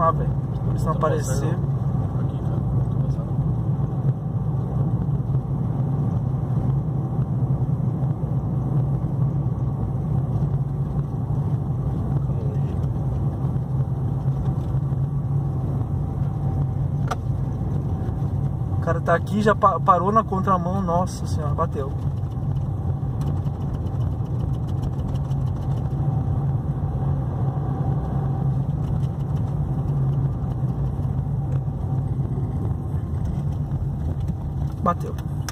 lá, velho. Se não aparecer. Aqui, cara. Tô passando. O cara tá aqui, já parou na contramão. Nossa senhora, bateu. Bateu.